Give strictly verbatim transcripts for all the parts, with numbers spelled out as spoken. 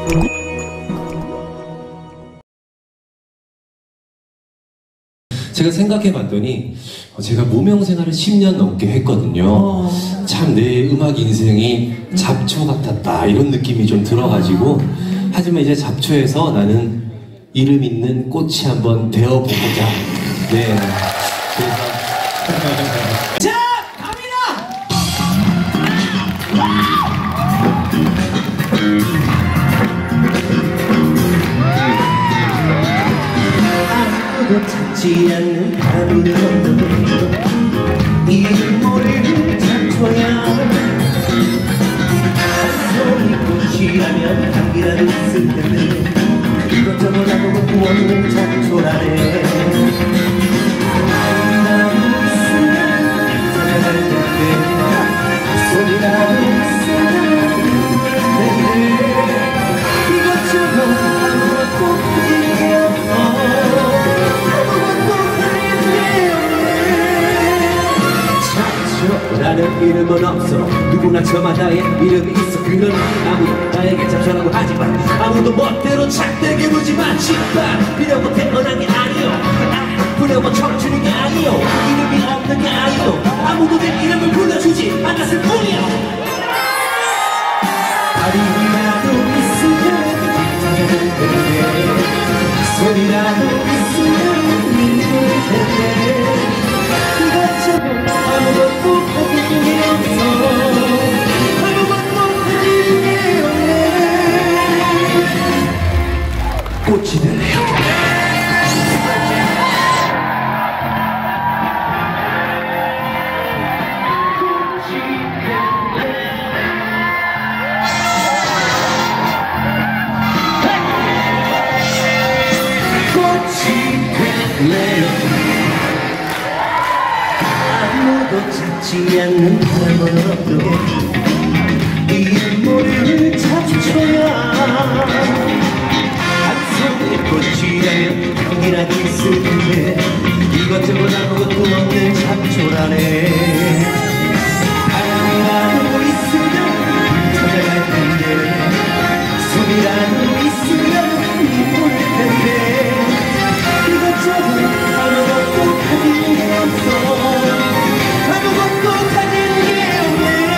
제가 생각해봤더니 제가 무명 생활을 십 년 넘게 했거든요. 참 내 음악 인생이 잡초 같았다 이런 느낌이 좀 들어가지고, 하지만 이제 잡초에서 나는 이름 있는 꽃이 한번 되어보고자. 네. 그래서 자, 갑니다. 아무도 찾지 않는 하루를 건너고 이름 모를 잡초야. 한 송이 꽃이라면 향기라도 있을 텐데 이것저것 아무것도 없는 잡초라네. 소리라도 있으면 찾아갈 텐데 소리라도 있으면 이것저것 아무것도 가진 게 없어. 아무것도 가진 게 없네. 잡초라는 이름은 없어. 누구나 저마다의 이름이 있어. 그건 아무도 나에게 잡초라고 하지만 아무도 멋대로 착되게 굴지만 집안 비려고 태어난 게 아니요. 아, 부려고 춤추는 게 아니요. 이름이 없는 게 아니요. 아무도 내 이름을 불러주지 않았을 뿐이야. 다리라도 있으면 찾아볼 텐데 소리라도 있으면 믿을 텐데 이것저것 아무것도 가진 게 없어. 꽃이 될래요. 꽃이 될래요. 아무도 찾지 않는 사람은 어떻게 이름 모를 잡초야. 꽃이라면 향기라도 있을 텐데 이것저것 아무것도 없는 잡초라네. 하얀이라도 있으면 찾아갈 텐데 소리라도 있으면 이쁠 텐데 이것저것 아무것도 가진 게 없어. 아무것도 가진 게 없네.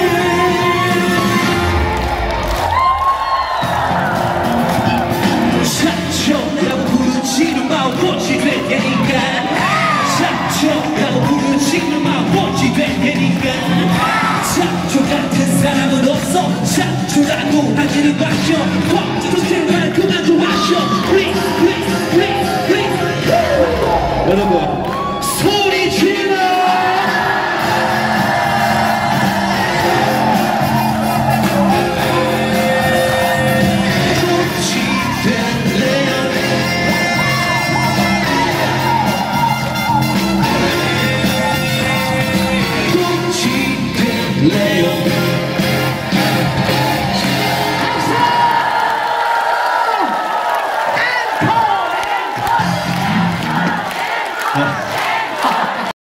잡초라고 부르지는 마 꽃이 될 테니까. 잡초라고 부르지는 마 꽃이 될 테니까. 잡초 같은 사람은 없어. 잡초라고 하지는 마셔. 꽉 제발 그만 좀 마셔. Please, please, please, please. 여러분